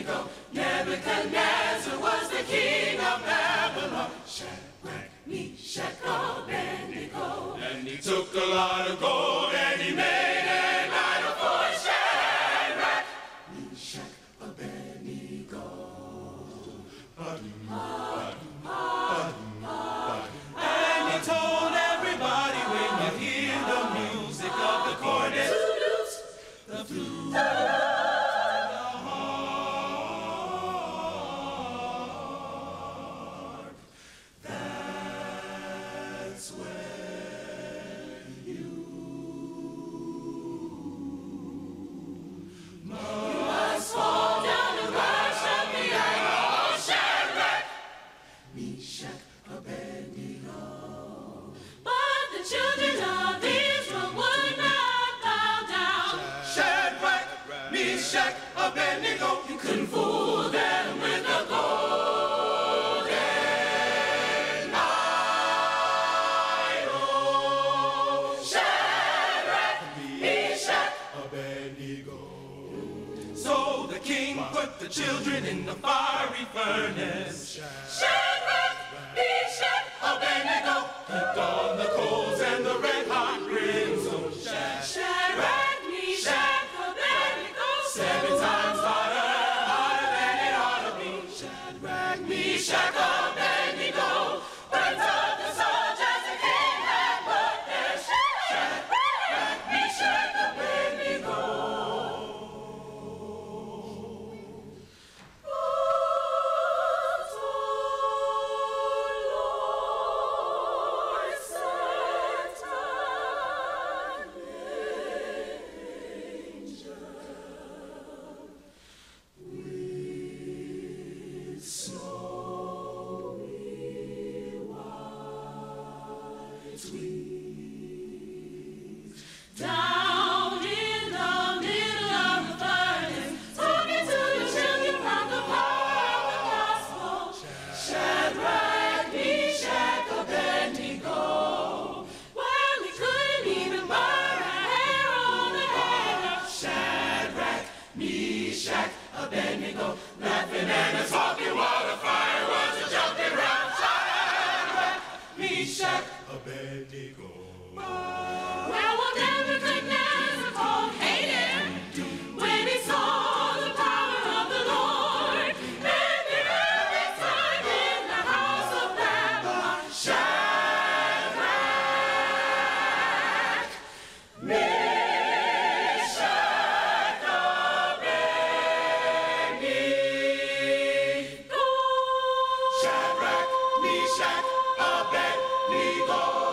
Abednego. Nebuchadnezzar was the king of Babylon. Shadrach, Meshach, Abednego. And he took a lot of gold and he made an idol for Shadrach, Meshach, Abednego. And he told everybody, when you hear the music of the cornet, the flute, the harp, that's when you must fall down and worship the idol, Shadrach, Meshach, Abednego. But the children of Israel would not bow down. Shadrach, Meshach, Abednego. You couldn't fool them with the golden idol. Shadrach, Meshach, Abednego. So the king put the children in the fiery furnace. Shadrach, Meshach, Abednego. Heaped on the coals and the red hot brimstone. Shadrach, Meshach, Abednego. 7 times hotter, hotter than it ought to be. Shadrach, Meshach, Abednego. Burns up the soldiers the king had put there. Shadrach, Meshach, Abednego. Down in the middle of the furnace, talking to the children about the power of the gospel. Shadrach, Meshach, Abednego. Well, he couldn't even burn a hair on the head of Shadrach, Meshach, Abednego. Laughing and talking while the fire was jumping round. Shadrach, Meshach, Abednego. Well, Nebuchadnezzar cold hated when he saw the power of the Lord and the every time in the house of Babylon. Shadrach, Meshach, Abednego. Shadrach, Meshach, Abednego.